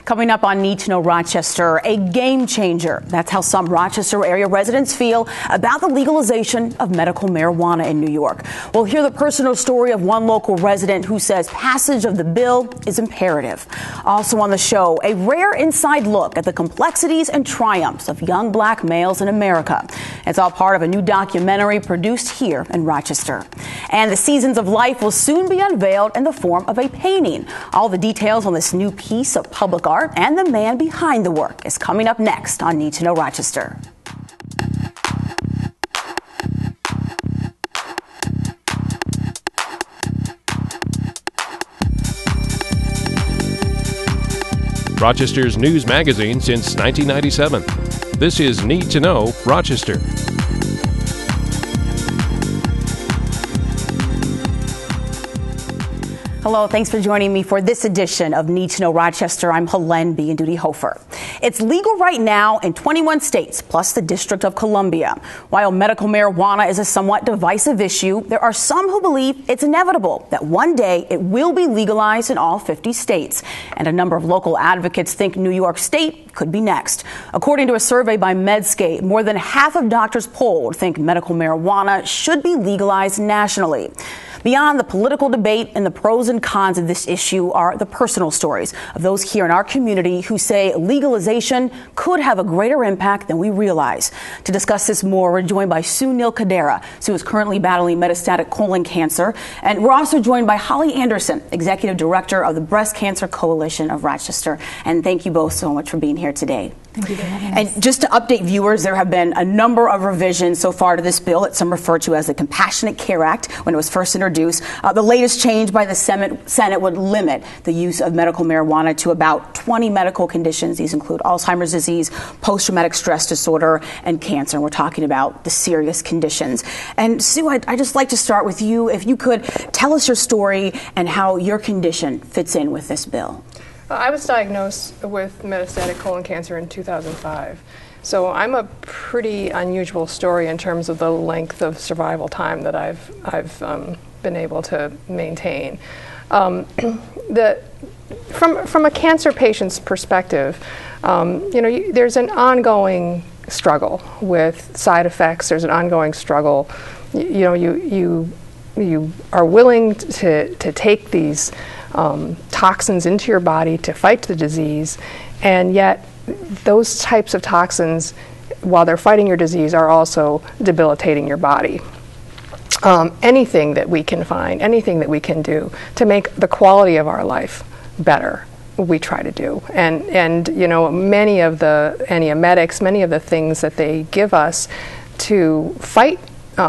Coming up on Need to Know Rochester, a game changer. That's how some Rochester area residents feel about the legalization of medical marijuana in New York. We'll hear the personal story of one local resident who says passage of the bill is imperative. Also on the show, a rare inside look at the complexities and triumphs of young black males in America. It's all part of a new documentary produced here in Rochester. And the Seasons of Life will soon be unveiled in the form of a painting. All the details on this new piece of public art and the man behind the work is coming up next on Need to Know Rochester. Rochester's news magazine since 1997. This is Need to Know Rochester. Hello, thanks for joining me for this edition of Need to Know Rochester. I'm Helene Hofer. It's legal right now in 21 states, plus the District of Columbia. While medical marijuana is a somewhat divisive issue, there are some who believe it's inevitable that one day it will be legalized in all 50 states. And a number of local advocates think New York State could be next. According to a survey by Medscape, more than half of doctors polled think medical marijuana should be legalized nationally. Beyond the political debate and the pros and cons of this issue are the personal stories of those here in our community who say legalization could have a greater impact than we realize. To discuss this more, we're joined by Sue Nil-Cadera. Sue is currently battling metastatic colon cancer. And we're also joined by Holly Anderson, Executive Director of the Breast Cancer Coalition of Rochester. And thank you both so much for being here today. Thank you for having us. And just to update viewers, there have been a number of revisions so far to this bill that some refer to as the Compassionate Care Act when it was first introduced. The latest change by the Senate would limit the use of medical marijuana to about 20 medical conditions. These include Alzheimer's disease, post-traumatic stress disorder, and cancer. And we're talking about the serious conditions. And Sue, I'd just like to start with you. If you could tell us your story and how your condition fits in with this bill. I was diagnosed with metastatic colon cancer in 2005. So I'm a pretty unusual story in terms of the length of survival time that I've been able to maintain. From a cancer patient's perspective, there's an ongoing struggle with side effects. There's an ongoing struggle. You are willing to take these toxins into your body to fight the disease, and yet those types of toxins, while they're fighting your disease, are also debilitating your body. Anything that we can find, anything that we can do to make the quality of our life better, we try to do. And many of the antiemetics, many of the things that they give us to fight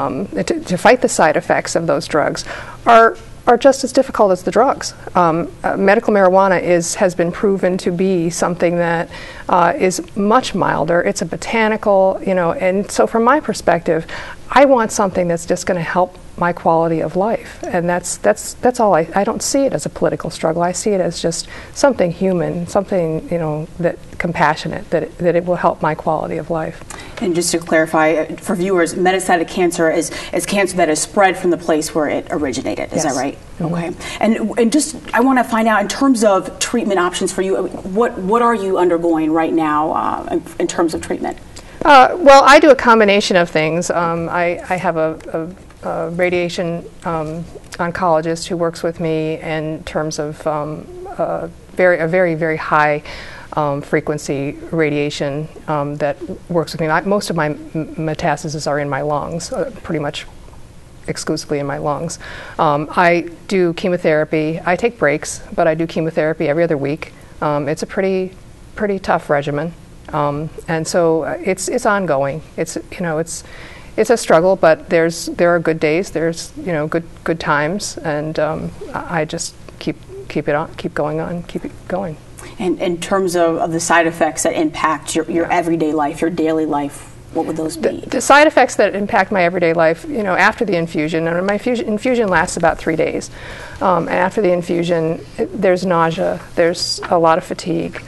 the side effects of those drugs are just as difficult as the drugs. Medical marijuana has been proven to be something that is much milder. It's a botanical, and so from my perspective, I want something that's just going to help my quality of life, and that's all. I don't see it as a political struggle. I see it as just something human, something that compassionate, that it will help my quality of life. And just to clarify for viewers, metastatic cancer is cancer that is spread from the place where it originated. Is Yes. that right? Mm-hmm. Okay. And just I want to find out in terms of treatment options for you. What are you undergoing right now in terms of treatment? Well, I do a combination of things. I have a radiation oncologist who works with me in terms of a very, very high frequency radiation that works with me. Most of my metastases are in my lungs, pretty much exclusively in my lungs. I do chemotherapy. I take breaks, but I do chemotherapy every other week. It's a pretty tough regimen. And so it's ongoing. It's a struggle, but there are good days. There's good times, and I just keep going on, keep it going. And in terms of the side effects that impact your everyday life, your daily life, what would those be? The side effects that impact my everyday life, after the infusion, and my infusion lasts about 3 days. And after the infusion, there's nausea, there's a lot of fatigue.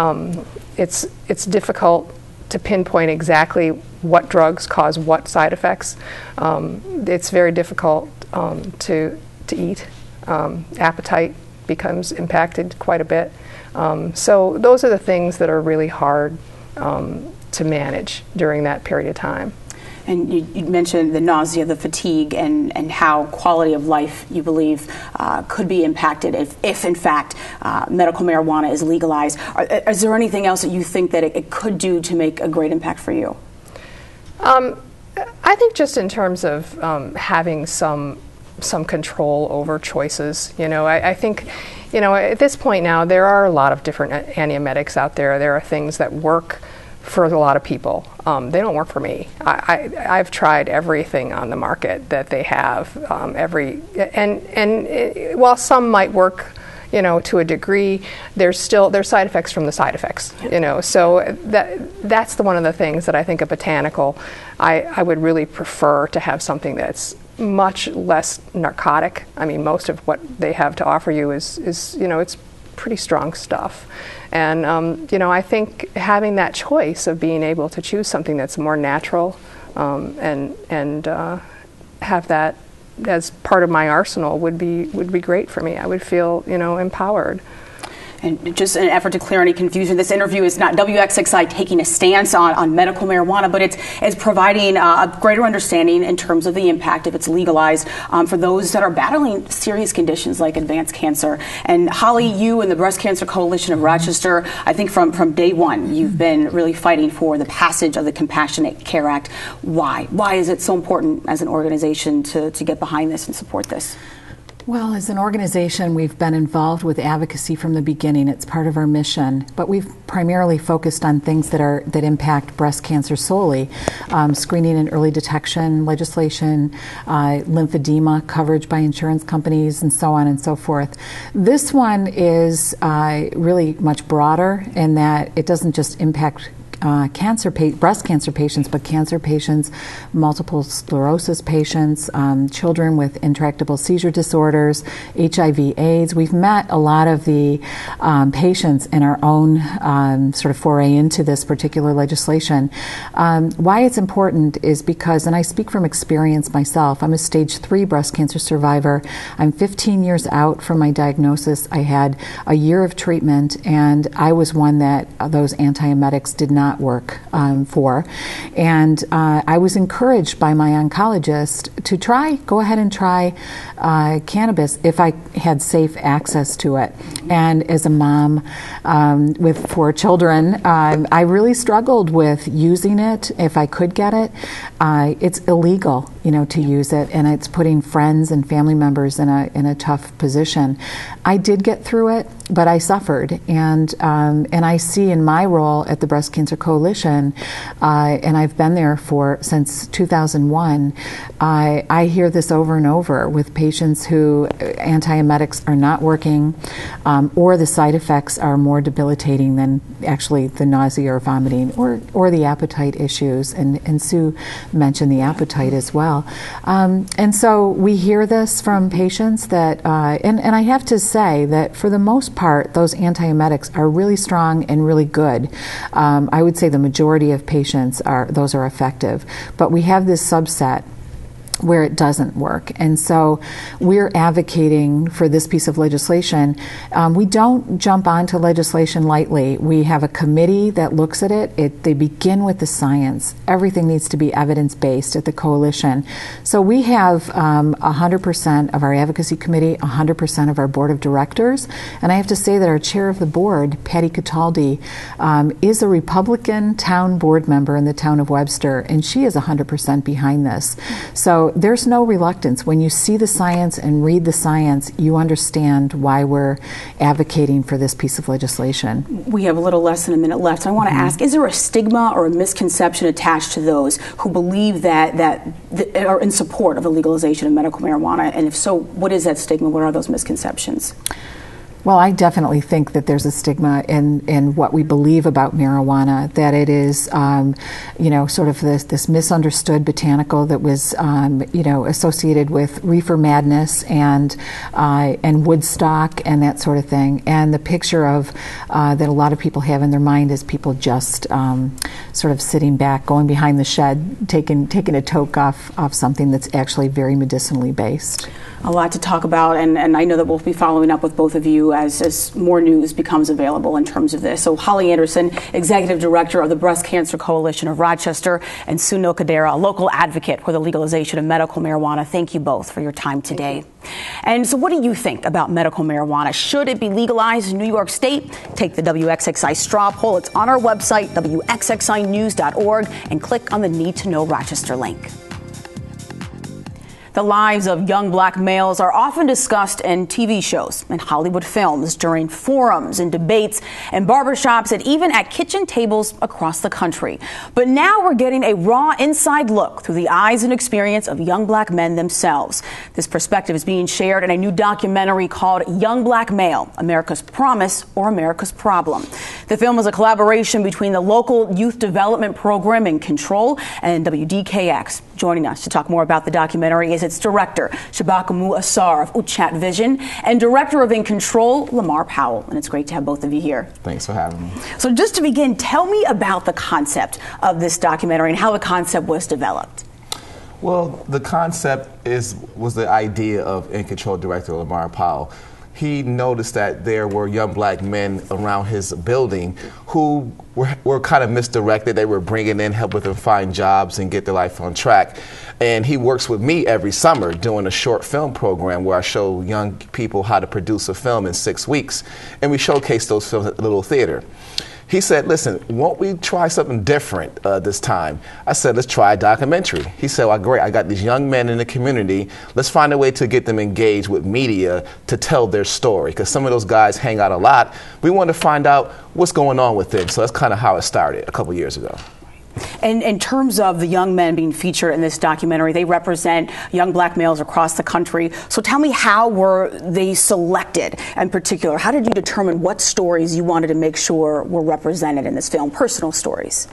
It's difficult to pinpoint exactly what drugs cause what side effects. It's very difficult to eat. Appetite becomes impacted quite a bit. So those are the things that are really hard to manage during that period of time. And you mentioned the nausea, the fatigue, and how quality of life, you believe, could be impacted if in fact, medical marijuana is legalized. Is there anything else that you think that it could do to make a great impact for you? I think just in terms of having some control over choices. I think, at this point now, there are a lot of different antiemetics out there. There are things that work for a lot of people. They don't work for me. I've tried everything on the market that they have. While some might work, to a degree, there's side effects from the side effects. So that's one of the things that I think a botanical, I would really prefer to have something that's much less narcotic. I mean, most of what they have to offer you is it's pretty strong stuff. And, I think having that choice of being able to choose something that's more natural and have that as part of my arsenal would be great for me. I would feel, empowered. And just in an effort to clear any confusion, this interview is not WXXI taking a stance on medical marijuana, but it's providing a greater understanding in terms of the impact if it's legalized for those that are battling serious conditions like advanced cancer. And Holly, you and the Breast Cancer Coalition of Rochester, I think from day one, you've been really fighting for the passage of the Compassionate Care Act. Why? Why is it so important as an organization to get behind this and support this? Well, as an organization, we've been involved with advocacy from the beginning. It's part of our mission, but we've primarily focused on things that impact breast cancer solely: screening and early detection legislation, lymphedema coverage by insurance companies, and so on and so forth. This one is really much broader in that it doesn't just impact breast cancer patients, but cancer patients, multiple sclerosis patients, children with intractable seizure disorders, HIV/AIDS. We've met a lot of the patients in our own sort of foray into this particular legislation. Why it's important is because, and I speak from experience myself, I'm a stage 3 breast cancer survivor. I'm 15 years out from my diagnosis. I had a year of treatment, and I was one that those antiemetics did not work for. And I was encouraged by my oncologist to go ahead and try cannabis if I had safe access to it. And as a mom with 4 children, I really struggled with using it if I could get it. It's illegal, to use it, and it's putting friends and family members in a tough position. I did get through it, but I suffered, and I see in my role at the Breast Cancer Coalition, and I've been there since 2001. I hear this over and over with patients who antiemetics are not working, or the side effects are more debilitating than actually the nausea or vomiting, or the appetite issues. And Sue mentioned the appetite as well. And so we hear this from patients that, and I have to say that for the most part, those antiemetics are really strong and really good. I would say the majority of patients are effective, but we have this subset where it doesn't work. And so we're advocating for this piece of legislation. We don't jump onto legislation lightly. We have a committee that looks at it. They begin with the science. Everything needs to be evidence-based at the coalition. So we have 100% of our advocacy committee, 100% of our board of directors. And I have to say that our chair of the board, Patty Cataldi, is a Republican town board member in the town of Webster, and she is 100% behind this. So there's no reluctance. When you see the science and read the science, you understand why we're advocating for this piece of legislation. We have a little less than a minute left. So I want to ask, is there a stigma or a misconception attached to those who believe that are in support of the legalization of medical marijuana? And if so, what is that stigma? What are those misconceptions? Well, I definitely think that there's a stigma in what we believe about marijuana, that it is, sort of this misunderstood botanical that was, associated with reefer madness and Woodstock and that sort of thing. And the picture of that a lot of people have in their mind is people just sort of sitting back, going behind the shed, taking a toke off something that's actually very medicinally based. A lot to talk about, and I know that we'll be following up with both of you as more news becomes available in terms of this. So Holly Anderson, Executive Director of the Breast Cancer Coalition of Rochester, and Sunil Kadera, a local advocate for the legalization of medical marijuana. Thank you both for your time today. And so what do you think about medical marijuana? Should it be legalized in New York State? Take the WXXI straw poll. It's on our website, WXXInews.org, and click on the Need to Know Rochester link. The lives of young black males are often discussed in TV shows and Hollywood films, during forums and debates and barbershops, and even at kitchen tables across the country. But now we're getting a raw inside look through the eyes and experience of young black men themselves. This perspective is being shared in a new documentary called Young Black Male, America's Promise or America's Problem. The film is a collaboration between the local youth development program In Control and WDKX. Joining us to talk more about the documentary is its director, Shabakamu Asar of Uchat Vision, and director of In Control, Lamar Powell. And it's great to have both of you here. Thanks for having me. So just to begin, tell me about the concept of this documentary and how the concept was developed. Well, the concept was the idea of In Control director Lamar Powell. He noticed that there were young black men around his building who were kind of misdirected. They were bringing in, helping them find jobs and get their life on track. And he works with me every summer doing a short film program where I show young people how to produce a film in 6 weeks. And we showcase those films at the Little Theater. He said, listen, won't we try something different this time? I said, let's try a documentary. He said, well, great, I got these young men in the community. Let's find a way to get them engaged with media to tell their story, because some of those guys hang out a lot. We want to find out what's going on with them. So that's kind of how it started a couple years ago. And in terms of the young men being featured in this documentary, they represent young black males across the country. So tell me, how were they selected in particular? How did you determine what stories you wanted to make sure were represented in this film, personal stories?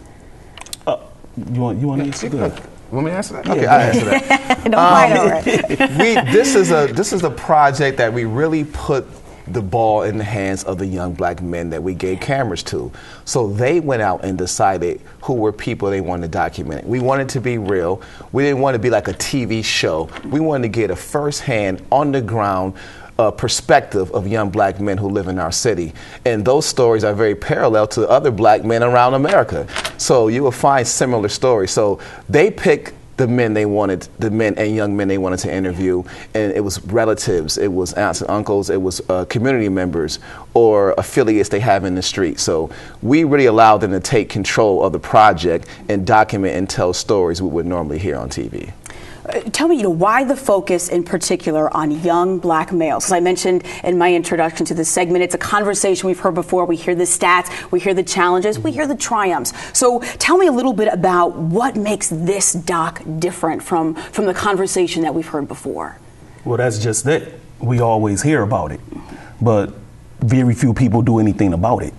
You want to answer that? Want me to answer that? Okay, I'll answer that. Don't fight over it. This is a project that we really put the ball in the hands of the young black men that we gave cameras to. So they went out and decided who were people they wanted to document. We wanted to be real. We didn't want to be like a TV show. We wanted to get a first-hand, on-the-ground perspective of young black men who live in our city. And those stories are very parallel to other black men around America. So you will find similar stories. So they picked the men and young men they wanted to interview, and it was relatives, it was aunts and uncles, it was community members or affiliates they have in the street. So we really allowed them to take control of the project and document and tell stories we would normally hear on TV. Tell me, why the focus in particular on young black males? As I mentioned in my introduction to this segment, it's a conversation we've heard before. We hear the stats, we hear the challenges, we hear the triumphs. So tell me a little bit about what makes this doc different from the conversation that we've heard before. Well, that's just it. We always hear about it, but very few people do anything about it.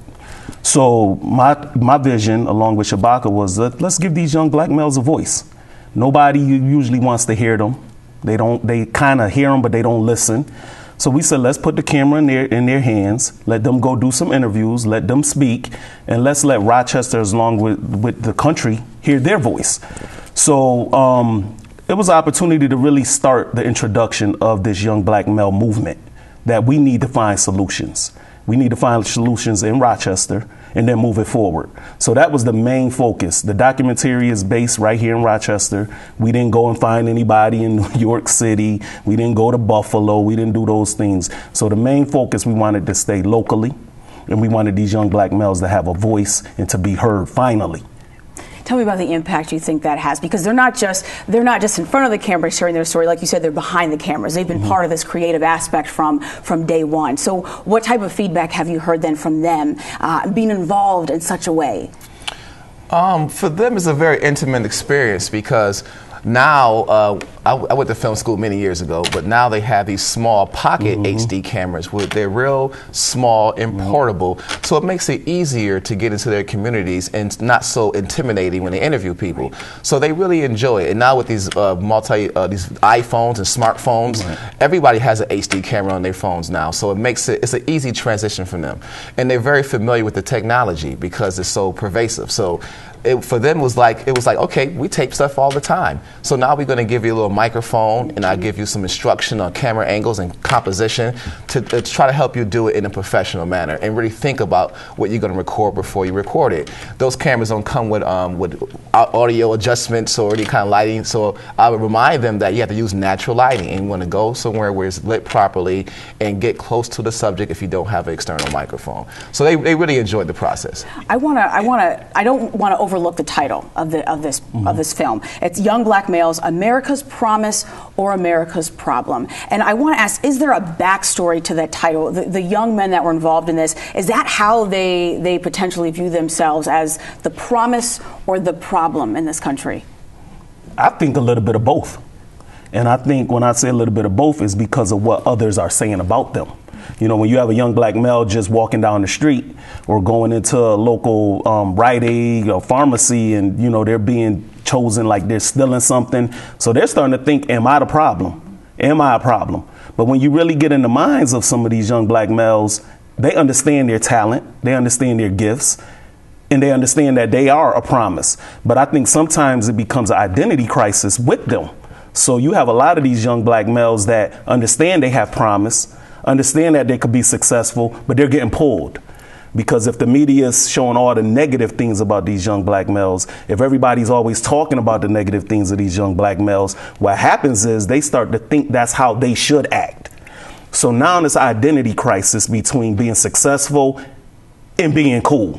So my vision, along with Shabaka, was let's give these young black males a voice. Nobody usually wants to hear them. They kind of hear them, but they don't listen. So we said, let's put the camera in their hands, let them go do some interviews, let them speak, and let's let Rochester, along with the country, hear their voice. So it was an opportunity to really start the introduction of this young black male movement, that we need to find solutions. We need to find solutions in Rochester and then move it forward. So that was the main focus. The documentary is based right here in Rochester. We didn't go and find anybody in New York City. We didn't go to Buffalo. We didn't do those things. So the main focus, we wanted to stay locally, and we wanted these young black males to have a voice and to be heard finally. Tell me about the impact you think that has, because they're not just in front of the camera sharing their story. Like you said, they're behind the cameras. They've been part of this creative aspect from day one. So what type of feedback have you heard then from them being involved in such a way? For them, it's a very intimate experience, because now I went to film school many years ago, but now they have these small pocket HD cameras where they're real small and portable, so it makes it easier to get into their communities and not so intimidating when they interview people. So they really enjoy it. And now with these these iPhones and smartphones, everybody has an HD camera on their phones now, so it's an easy transition for them. And they're very familiar with the technology because it's so pervasive. So for them it was like, okay, we tape stuff all the time. So now we're going to give you a little microphone, and I'll give you some instruction on camera angles and composition to try to help you do it in a professional manner and really think about what you're going to record before you record it. Those cameras don't come with audio adjustments or any kind of lighting, so I would remind them that you have to use natural lighting, and you want to go somewhere where it's lit properly and get close to the subject if you don't have an external microphone. So they really enjoyed the process. I don't want to overlook the title of this film. It's Young Black Males: America's Promise or America's Problem. And I want to ask, is there a backstory to that title? The young men that were involved in this, is that how they potentially view themselves, as the promise or the problem in this country? I think a little bit of both. And I think when I say a little bit of both, is because of what others are saying about them. You know, when you have a young black male just walking down the street or going into a local Rite Aid or pharmacy, and, you know, they're being chosen like they're stealing something. So they're starting to think, am I the problem? Am I a problem? But when you really get in the minds of some of these young black males, they understand their talent, they understand their gifts, and they understand that they are a promise. But I think sometimes it becomes an identity crisis with them. So you have a lot of these young black males that understand they have promise, understand that they could be successful, but they're getting pulled. Because if the media is showing all the negative things about these young black males, if everybody's always talking about the negative things of these young black males, what happens is they start to think that's how they should act. So now this identity crisis between being successful and being cool.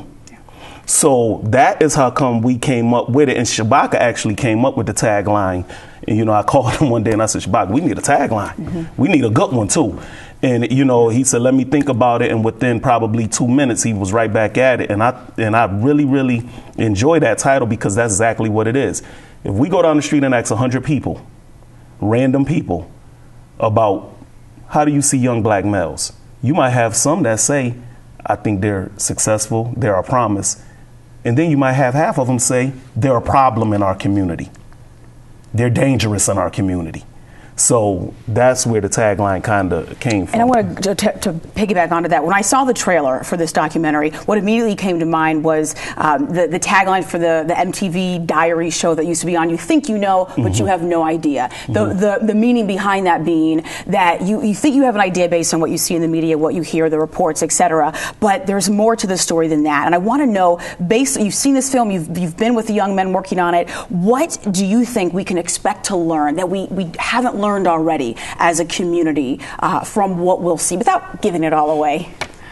So that is how come we came up with it. And Shabaka actually came up with the tagline. And, you know, I called him one day and I said, Shabaka, we need a tagline. Mm-hmm. We need a good one, too. And, you know, he said, let me think about it. And within probably 2 minutes, he was right back at it. And I really, really enjoy that title, because that's exactly what it is. If we go down the street and ask 100 people, random people, about how do you see young black males, you might have some that say, I think they're successful, they're a promise. And then you might have half of them say they're a problem in our community. They're dangerous in our community. So that's where the tagline kind of came from. And I want to piggyback onto that. When I saw the trailer for this documentary, what immediately came to mind was the tagline for the MTV Diary show that used to be on. You think you know, but mm-hmm. you have no idea. The meaning behind that being that you think you have an idea based on what you see in the media, what you hear, the reports, etc. But there's more to the story than that. And I want to know, you've seen this film, you've been with the young men working on it. What do you think we can expect to learn that we haven't learned already as a community from what we'll see, without giving it all away?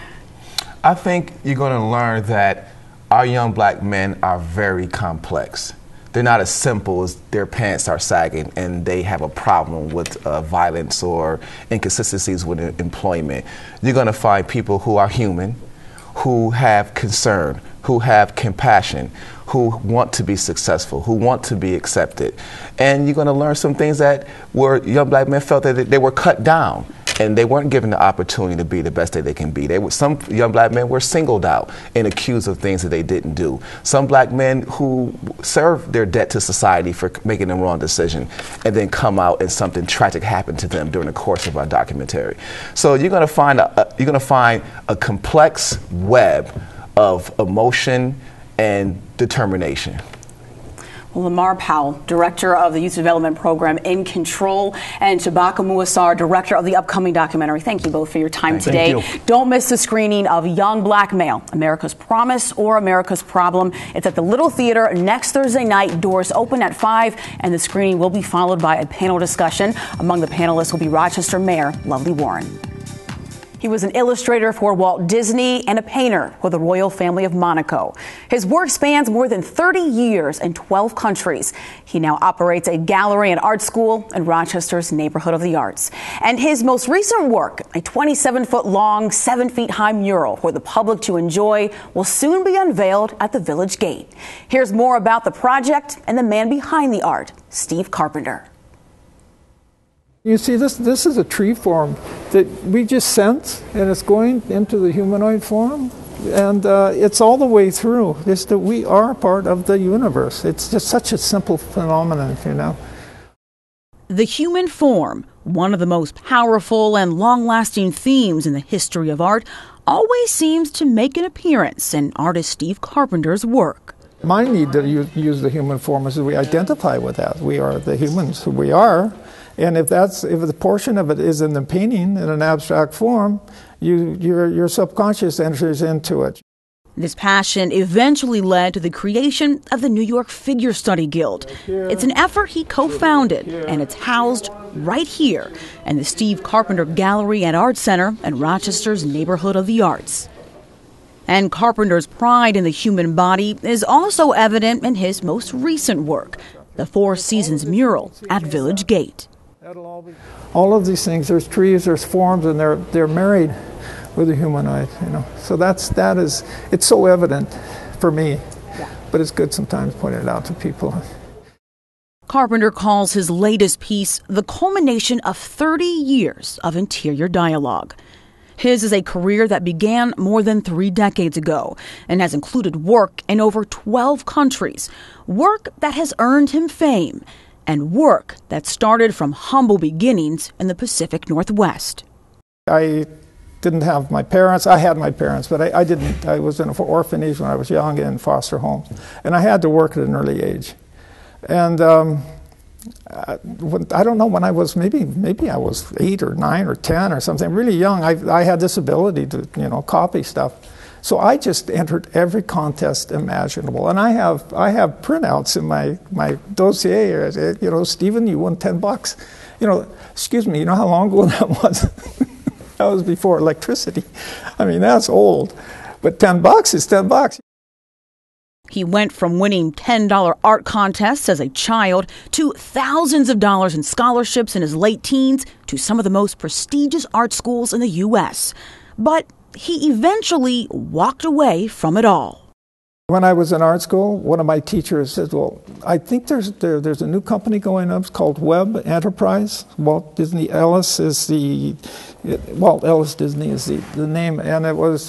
I think you're going to learn that our young black men are very complex. They're not as simple as their pants are sagging and they have a problem with violence or inconsistencies with employment. You're going to find people who are human, who have concern, who have compassion, who want to be successful, who want to be accepted. And you're going to learn some things that young black men felt that they were cut down and they weren't given the opportunity to be the best that they can be. Some young black men were singled out and accused of things that they didn't do. Some black men who served their debt to society for making the wrong decision and then come out and something tragic happened to them during the course of our documentary. So you're going to find a complex web of emotion and determination. Well, Lamar Powell, Director of the Youth Development Program In Control, and Shabaka Muassar, Director of the upcoming documentary. Thank you both for your time today. Thank you. Don't miss the screening of Young Black Male, America's Promise or America's Problem. It's at the Little Theater next Thursday night. Doors open at 5, and the screening will be followed by a panel discussion. Among the panelists will be Rochester Mayor Lovely Warren. He was an illustrator for Walt Disney and a painter for the royal family of Monaco. His work spans more than 30 years in 12 countries. He now operates a gallery and art school in Rochester's Neighborhood of the Arts. And his most recent work, a 27-foot-long, 7-feet-high mural for the public to enjoy, will soon be unveiled at the Village Gate. Here's more about the project and the man behind the art, Steve Carpenter. You see, this is a tree form that we just sense, and it's going into the humanoid form, and it's all the way through. It's that we are part of the universe. It's just such a simple phenomenon, you know. The human form, one of the most powerful and long-lasting themes in the history of art, always seems to make an appearance in artist Steve Carpenter's work. My need to use the human form is that we identify with that. We are the humans who we are. And if the portion of it is in the painting in an abstract form, your subconscious enters into it. This passion eventually led to the creation of the New York Figure Study Guild. It's an effort he co-founded, and it's housed right here in the Steve Carpenter Gallery and Art Center in Rochester's Neighborhood of the Arts. And Carpenter's pride in the human body is also evident in his most recent work, the Four Seasons mural at Village Gate. All of these things, there's trees, there's forms, and they're married with a humanoid, So it's so evident for me, but it's good sometimes pointing it out to people. Carpenter calls his latest piece the culmination of 30 years of interior dialogue. His is a career that began more than 3 decades ago and has included work in over 12 countries, work that has earned him fame, and work that started from humble beginnings in the Pacific Northwest. I didn't have my parents. I had my parents, but I didn't. I was in an orphanage when I was young in foster homes, and I had to work at an early age. And I don't know, when I was maybe I was 8 or 9 or 10 or something, really young. I had this ability to copy stuff, so I just entered every contest imaginable. And I have printouts in my dossier. Stephen, you won $10. Excuse me. You know how long ago that was? That was before electricity. I mean, that's old. But $10 is $10. He went from winning $10 art contests as a child to thousands of dollars in scholarships in his late teens to some of the most prestigious art schools in the U.S. But he eventually walked away from it all. When I was in art school, one of my teachers said, well, I think there's a new company going up. It's called Webb Enterprise. Walt Disney Ellis is the name. And it was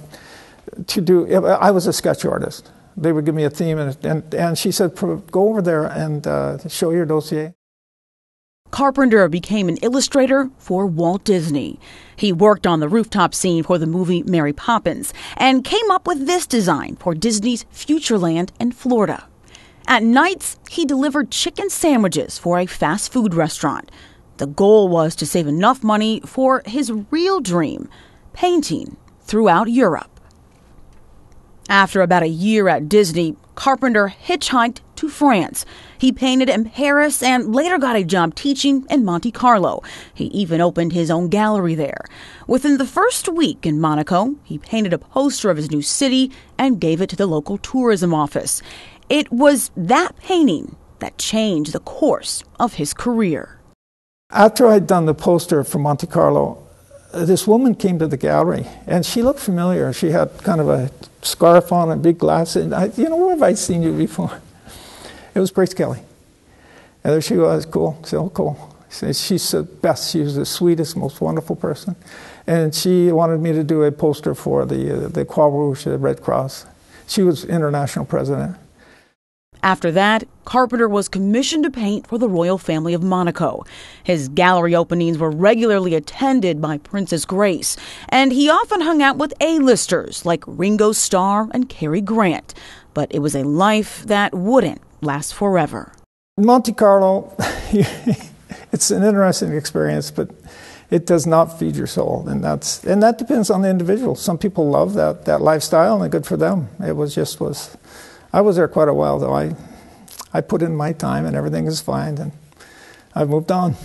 I was a sketch artist. They would give me a theme, and she said, go over there and show your dossier. Carpenter became an illustrator for Walt Disney. He worked on the rooftop scene for the movie Mary Poppins and came up with this design for Disney's Futureland in Florida. At nights, he delivered chicken sandwiches for a fast food restaurant. The goal was to save enough money for his real dream, painting throughout Europe. After about a year at Disney, Carpenter hitchhiked to France. He painted in Paris and later got a job teaching in Monte Carlo. He even opened his own gallery there. Within the first week in Monaco, he painted a poster of his new city and gave it to the local tourism office. It was that painting that changed the course of his career. After I'd done the poster for Monte Carlo, this woman came to the gallery, and she looked familiar. She had kind of a scarf on and big glasses. Where have I seen you before? It was Grace Kelly. And there she was, cool, so cool. She's the best. She was the sweetest, most wonderful person. And she wanted me to do a poster for the Croix Rouge, the Red Cross. She was international president. After that, Carpenter was commissioned to paint for the royal family of Monaco. His gallery openings were regularly attended by Princess Grace, and he often hung out with A-listers like Ringo Starr and Cary Grant. But it was a life that wouldn't last forever. Monte Carlo, it's an interesting experience, but it does not feed your soul, and that depends on the individual. Some people love that lifestyle, and good for them. I was there quite a while, though. I put in my time, and everything is fine, and I've moved on.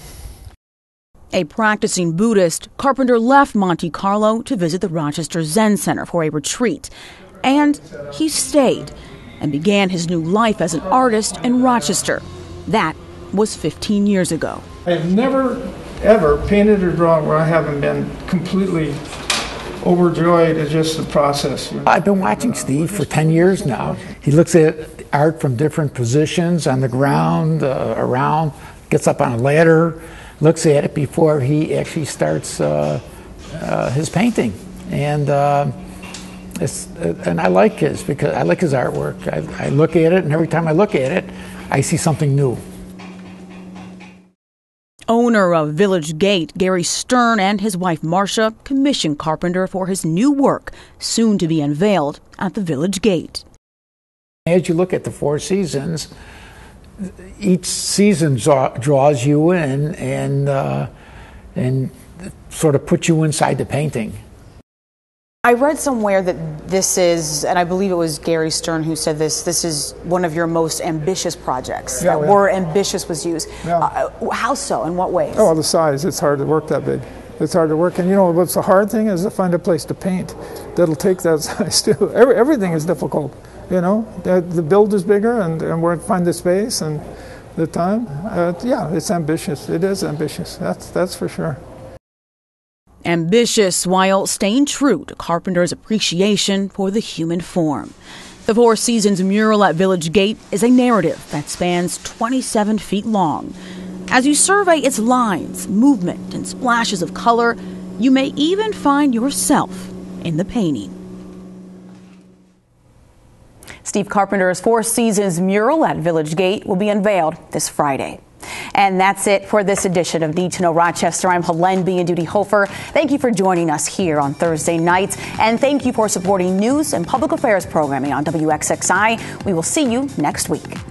A practicing Buddhist, Carpenter left Monte Carlo to visit the Rochester Zen Center for a retreat. And he stayed and began his new life as an artist in Rochester. That was 15 years ago. I have never, ever painted or drawn where I haven't been completely overjoyed at just the process. I've been watching Steve for 10 years now. He looks at art from different positions on the ground, around, gets up on a ladder, looks at it before he actually starts his painting. And I like his, because I like his artwork. I look at it, and every time I look at it, I see something new. Owner of Village Gate, Gary Stern, and his wife Marcia commissioned Carpenter for his new work, soon to be unveiled at the Village Gate. As you look at the Four Seasons, each season draws you in and sort of puts you inside the painting. I read somewhere that this is, and I believe it was Gary Stern who said this is one of your most ambitious projects. Yeah, that word ambitious was used. Yeah. How so? In what ways? Oh, the size. It's hard to work that big. It's hard to work. And you know what's the hard thing is to find a place to paint that'll take that size too. Everything is difficult. You know, the build is bigger and we're find the space and the time. Yeah, it's ambitious. It is ambitious. That's for sure. Ambitious while staying true to Carpenter's appreciation for the human form. The Four Seasons mural at Village Gate is a narrative that spans 27 feet long. As you survey its lines, movement, and splashes of color, you may even find yourself in the painting. Steve Carpenter's Four Seasons mural at Village Gate will be unveiled this Friday. And that's it for this edition of Need to Know Rochester. I'm Helene B. and Duty Hofer. Thank you for joining us here on Thursday nights. And thank you for supporting news and public affairs programming on WXXI. We will see you next week.